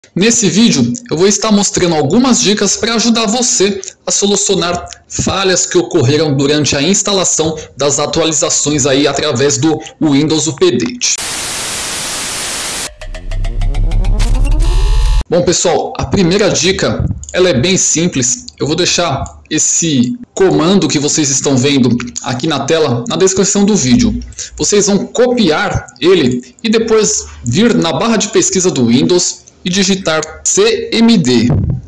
Nesse vídeo eu vou estar mostrando algumas dicas para ajudar você a solucionar falhas que ocorreram durante a instalação das atualizações aí através do Windows Update. Bom pessoal, a primeira dica ela é bem simples. Eu vou deixar esse comando que vocês estão vendo aqui na tela na descrição do vídeo. Vocês vão copiar ele e depois vir na barra de pesquisa do Windows e digitar CMD.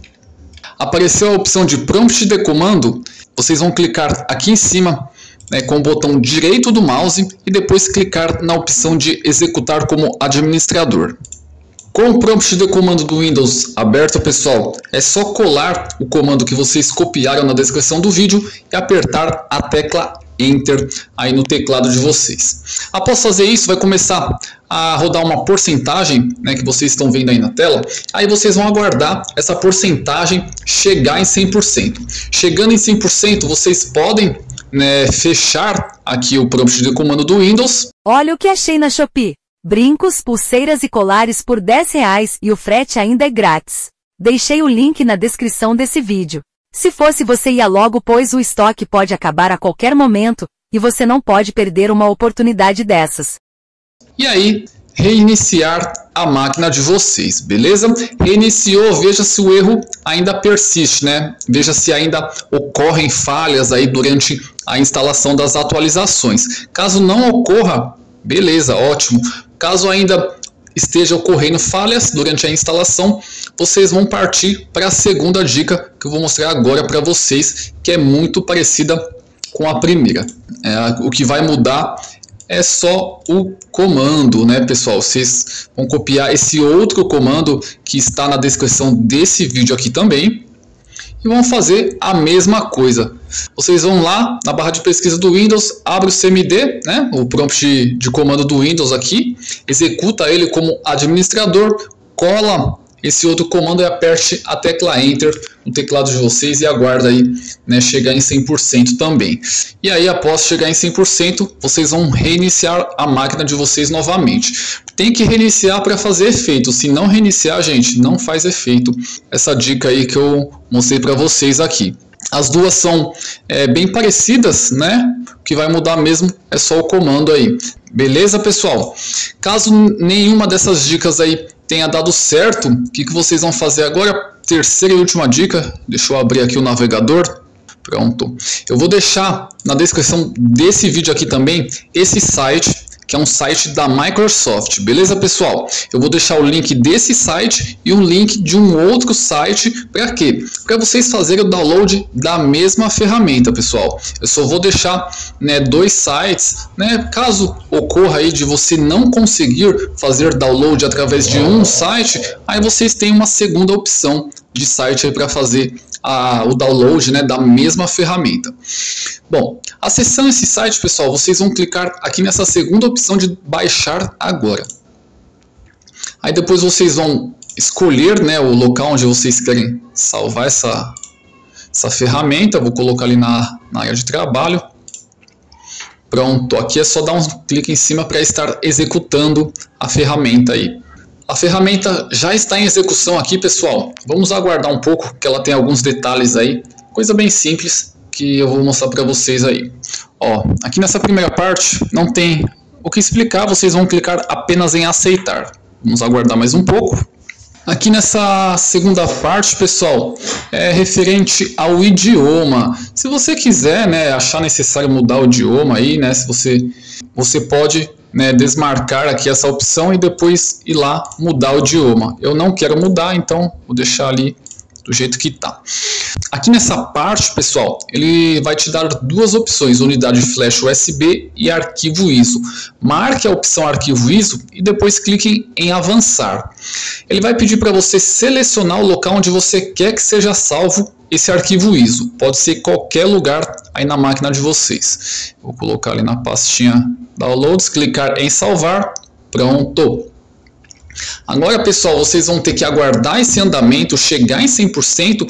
Apareceu a opção de prompt de comando. Vocês vão clicar aqui em cima, com o botão direito do mouse e depois clicar na opção de executar como administrador. Com o prompt de comando do Windows aberto, pessoal, é só colar o comando que vocês copiaram na descrição do vídeo e apertar a tecla Enter aí no teclado de vocês. Após fazer isso, vai começar a rodar uma porcentagem, que vocês estão vendo aí na tela. Aí vocês vão aguardar essa porcentagem chegar em 100%. Chegando em 100%, vocês podem fechar aqui o prompt de comando do Windows. Olha o que achei na Shopee. Brincos, pulseiras e colares por R$10 e o frete ainda é grátis. Deixei o link na descrição desse vídeo. Se fosse você ia logo, pois o estoque pode acabar a qualquer momento e você não pode perder uma oportunidade dessas. E aí, reiniciar a máquina de vocês, beleza? Reiniciou, veja se o erro ainda persiste, Veja se ainda ocorrem falhas aí durante a instalação das atualizações. Caso não ocorra, beleza, ótimo. Caso ainda esteja ocorrendo falhas durante a instalação, vocês vão partir para a segunda dica que eu vou mostrar agora para vocês, que é muito parecida com a primeira. O que vai mudar é só o comando, pessoal? Vocês vão copiar esse outro comando que está na descrição desse vídeo aqui também e vão fazer a mesma coisa. Vocês vão lá na barra de pesquisa do Windows, abre o CMD, o prompt de comando do Windows aqui, executa ele como administrador, cola esse outro comando e aperte a tecla Enter no teclado de vocês e aguarda aí chegar em 100% também. E aí, após chegar em 100%, vocês vão reiniciar a máquina de vocês novamente. Tem que reiniciar para fazer efeito. Se não reiniciar, gente, não faz efeito. Essa dica aí que eu mostrei para vocês aqui. As duas são bem parecidas, O que vai mudar mesmo é só o comando aí. Beleza, pessoal? Caso nenhuma dessas dicas aí tenha dado certo, o que vocês vão fazer agora? Terceira e última dica. Deixa eu abrir aqui o navegador. Pronto. Eu vou deixar na descrição desse vídeo aqui também esse site, que é um site da Microsoft, beleza, pessoal? Eu vou deixar o link desse site e um link de um outro site, para quê? Para vocês fazerem o download da mesma ferramenta, pessoal. Eu só vou deixar dois sites, caso ocorra aí de você não conseguir fazer download através de um site, aí vocês têm uma segunda opção de site para fazer o download da mesma ferramenta. Bom, acessando esse site, pessoal, vocês vão clicar aqui nessa segunda opção de baixar agora. Aí depois vocês vão escolher o local onde vocês querem salvar essa ferramenta. Vou colocar ali na área de trabalho. Pronto, aqui é só dar um clique em cima para estar executando a ferramenta aí. A ferramenta já está em execução aqui, pessoal. Vamos aguardar um pouco, que ela tem alguns detalhes aí. Coisa bem simples que eu vou mostrar para vocês aí. Aqui nessa primeira parte não tem o que explicar, vocês vão clicar apenas em aceitar. Vamos aguardar mais um pouco. Aqui nessa segunda parte, pessoal, é referente ao idioma. Se você quiser, achar necessário mudar o idioma aí, se você pode desmarcar aqui essa opção e depois ir lá mudar o idioma. Eu não quero mudar, então vou deixar ali do jeito que está. Aqui nessa parte, pessoal, ele vai te dar duas opções, unidade flash USB e arquivo ISO. Marque a opção arquivo ISO e depois clique em avançar. Ele vai pedir para você selecionar o local onde você quer que seja salvo esse arquivo ISO. Pode ser qualquer lugar aí na máquina de vocês. Vou colocar ali na pastinha Downloads, clicar em salvar, pronto. Agora, pessoal, vocês vão ter que aguardar esse andamento chegar em 100%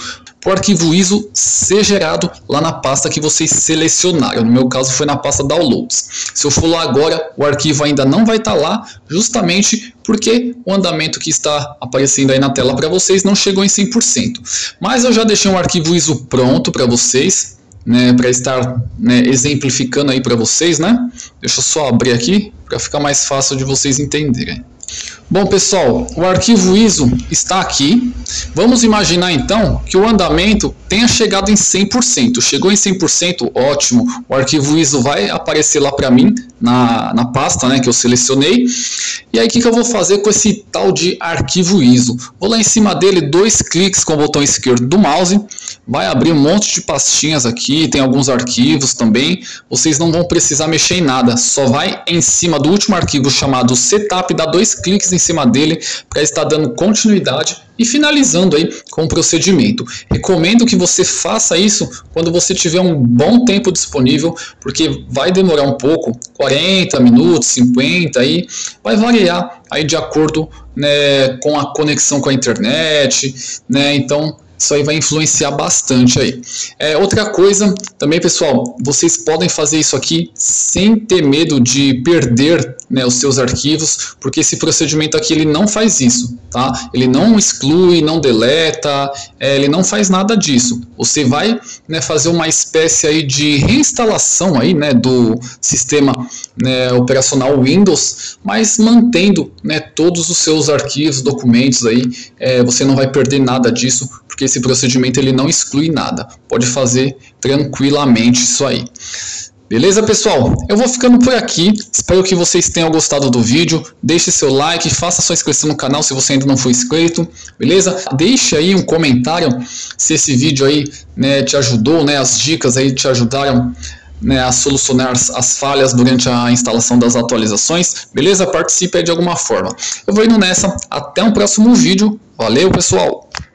para o arquivo ISO ser gerado lá na pasta que vocês selecionaram. No meu caso foi na pasta Downloads. Se eu for lá agora, o arquivo ainda não vai estar lá, justamente porque o andamento que está aparecendo aí na tela para vocês não chegou em 100%. Mas eu já deixei um arquivo ISO pronto para vocês, né, para estar, né, exemplificando aí para vocês, né? Deixa eu só abrir aqui para ficar mais fácil de vocês entenderem. Bom, pessoal, o arquivo ISO está aqui. Vamos imaginar então que o andamento tenha chegado em 100%. Chegou em 100%, ótimo. O arquivo ISO vai aparecer lá para mim na pasta, né, que eu selecionei. E aí o que eu vou fazer com esse tal de arquivo ISO? Vou lá em cima dele, 2 cliques com o botão esquerdo do mouse. Vai abrir um monte de pastinhas aqui, tem alguns arquivos também. Vocês não vão precisar mexer em nada, só vai em cima do último arquivo chamado setup, dá 2 cliques em cima dele para estar dando continuidade e finalizando aí com o procedimento. Recomendo que você faça isso quando você tiver um bom tempo disponível, porque vai demorar um pouco, 40 minutos, 50, aí vai variar aí de acordo, né, com a conexão com a internet, né, então isso aí vai influenciar bastante aí. Outra coisa também, pessoal, vocês podem fazer isso aqui sem ter medo de perder, né, os seus arquivos, porque esse procedimento aqui ele não faz isso, tá? Ele não exclui, não deleta, ele não faz nada disso. Você vai, né, fazer uma espécie aí de reinstalação aí, né, do sistema, né, operacional Windows, mas mantendo, né, todos os seus arquivos, documentos aí. Você não vai perder nada disso, porque esse procedimento ele não exclui nada. Pode fazer tranquilamente isso aí. Beleza, pessoal? Eu vou ficando por aqui. Espero que vocês tenham gostado do vídeo. Deixe seu like, faça sua inscrição no canal se você ainda não for inscrito. Beleza? Deixe aí um comentário se esse vídeo aí, né, te ajudou, né, as dicas aí te ajudaram, né, a solucionar as falhas durante a instalação das atualizações. Beleza? Participe aí de alguma forma. Eu vou indo nessa. Até um próximo vídeo. Valeu, pessoal!